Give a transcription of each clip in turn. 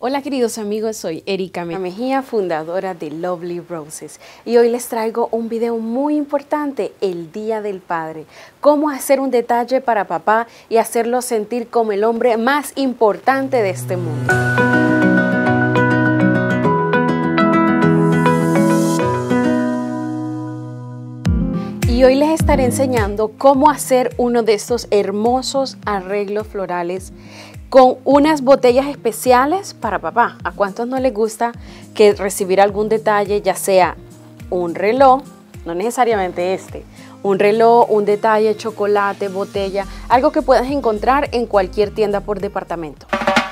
Hola queridos amigos, soy Erika Mejía, fundadora de Lovely Roses, y hoy les traigo un video muy importante, el Día del Padre. Cómo hacer un detalle para papá y hacerlo sentir como el hombre más importante de este mundo. Y hoy les estaré enseñando cómo hacer uno de estos hermosos arreglos florales con unas botellas especiales para papá. ¿A cuántos no les gusta que recibir algún detalle, ya sea un reloj, no necesariamente un reloj, un detalle, chocolate, botella, algo que puedas encontrar en cualquier tienda por departamento?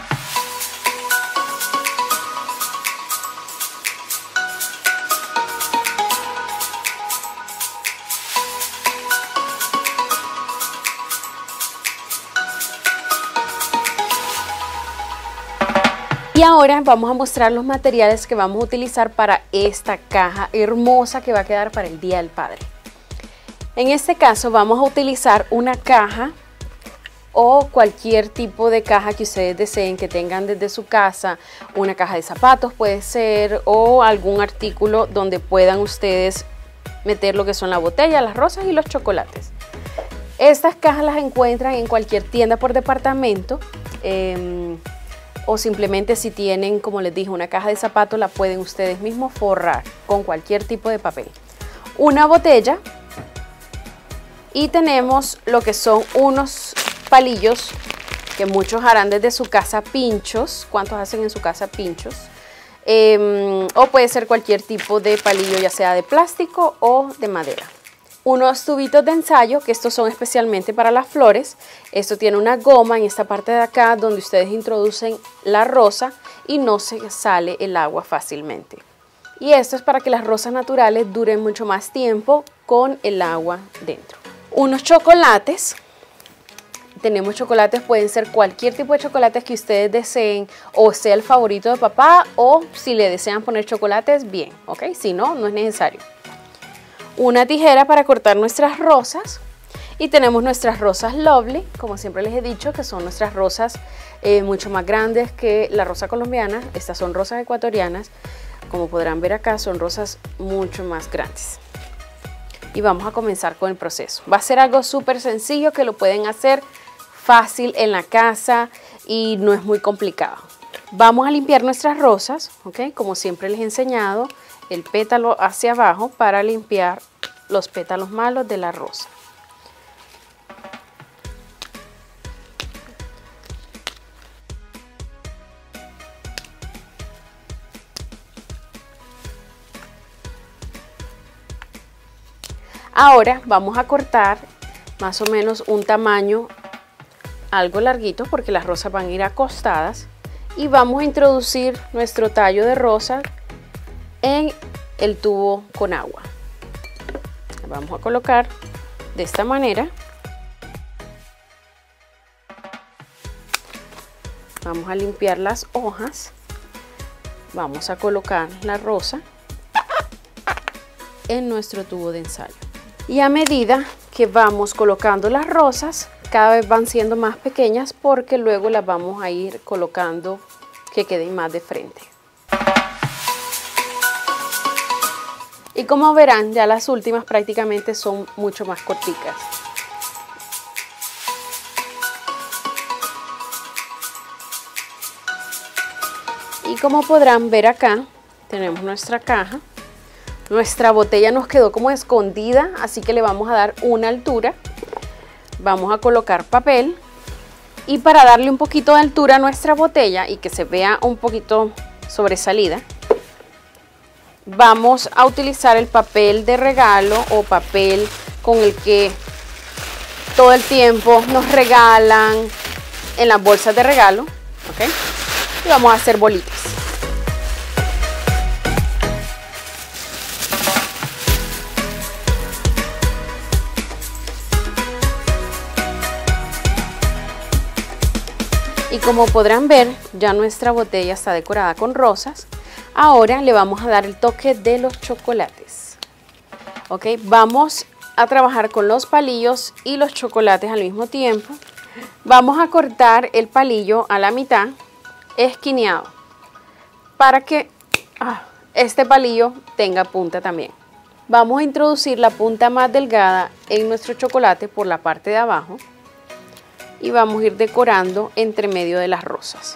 Y ahora vamos a mostrar los materiales que vamos a utilizar para esta caja hermosa que va a quedar para el Día del Padre. En este caso vamos a utilizar una caja o cualquier tipo de caja que ustedes deseen que tengan desde su casa. Una caja de zapatos puede ser, o algún artículo donde puedan ustedes meter lo que son la botella, las rosas y los chocolates. Estas cajas las encuentran en cualquier tienda por departamento. O simplemente si tienen, como les dije, una caja de zapatos, la pueden ustedes mismos forrar con cualquier tipo de papel. Una botella, y tenemos lo que son unos palillos que muchos harán desde su casa, pinchos. ¿Cuántos hacen en su casa pinchos? O puede ser cualquier tipo de palillo, ya sea de plástico o de madera. Unos tubitos de ensayo, que estos son especialmente para las flores. Esto tiene una goma en esta parte de acá donde ustedes introducen la rosa y no se sale el agua fácilmente. Y esto es para que las rosas naturales duren mucho más tiempo con el agua dentro. Unos chocolates. Tenemos chocolates, pueden ser cualquier tipo de chocolates que ustedes deseen, o sea el favorito de papá, o si le desean poner chocolates, bien, ¿ok? Si no, no es necesario. Una tijera para cortar nuestras rosas, y tenemos nuestras rosas Lovely, como siempre les he dicho, que son nuestras rosas mucho más grandes que la rosa colombiana. Estas son rosas ecuatorianas, como podrán ver acá, son rosas mucho más grandes. Y vamos a comenzar con el proceso. Va a ser algo súper sencillo que lo pueden hacer fácil en la casa y no es muy complicado. Vamos a limpiar nuestras rosas, ¿ok? Como siempre les he enseñado, el pétalo hacia abajo para limpiar los pétalos malos de la rosa. Ahora vamos a cortar más o menos un tamaño algo larguito, porque las rosas van a ir acostadas, y vamos a introducir nuestro tallo de rosa en el tubo con agua. Vamos a colocar de esta manera. Vamos a limpiar las hojas. Vamos a colocar la rosa en nuestro tubo de ensayo. Y a medida que vamos colocando las rosas, cada vez van siendo más pequeñas, porque luego las vamos a ir colocando que queden más de frente. Y como verán, ya las últimas prácticamente son mucho más corticas. Y como podrán ver acá, tenemos nuestra caja. Nuestra botella nos quedó como escondida, así que le vamos a dar una altura. Vamos a colocar papel, y para darle un poquito de altura a nuestra botella y que se vea un poquito sobresalida, vamos a utilizar el papel de regalo o papel con el que todo el tiempo nos regalan en las bolsas de regalo, ¿ok? Y vamos a hacer bolitas. Y como podrán ver, ya nuestra botella está decorada con rosas. Ahora le vamos a dar el toque de los chocolates. Ok, vamos a trabajar con los palillos y los chocolates al mismo tiempo. Vamos a cortar el palillo a la mitad, esquineado. para que este palillo tenga punta también. Vamos a introducir la punta más delgada en nuestro chocolate por la parte de abajo y vamos a ir decorando entre medio de las rosas.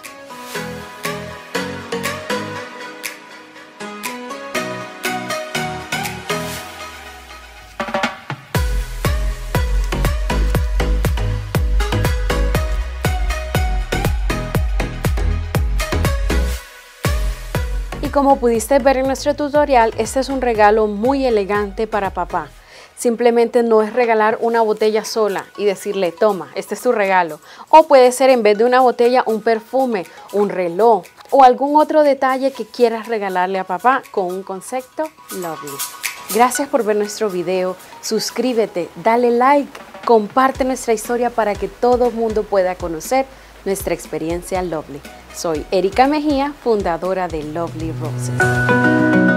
Como pudiste ver en nuestro tutorial, este es un regalo muy elegante para papá. Simplemente no es regalar una botella sola y decirle, toma, este es tu regalo. O puede ser en vez de una botella, un perfume, un reloj o algún otro detalle que quieras regalarle a papá con un concepto lovely. Gracias por ver nuestro video, suscríbete, dale like, comparte nuestra historia para que todo el mundo pueda conocer nuestra experiencia lovely. Soy Erika Mejía, fundadora de Lovely Roses.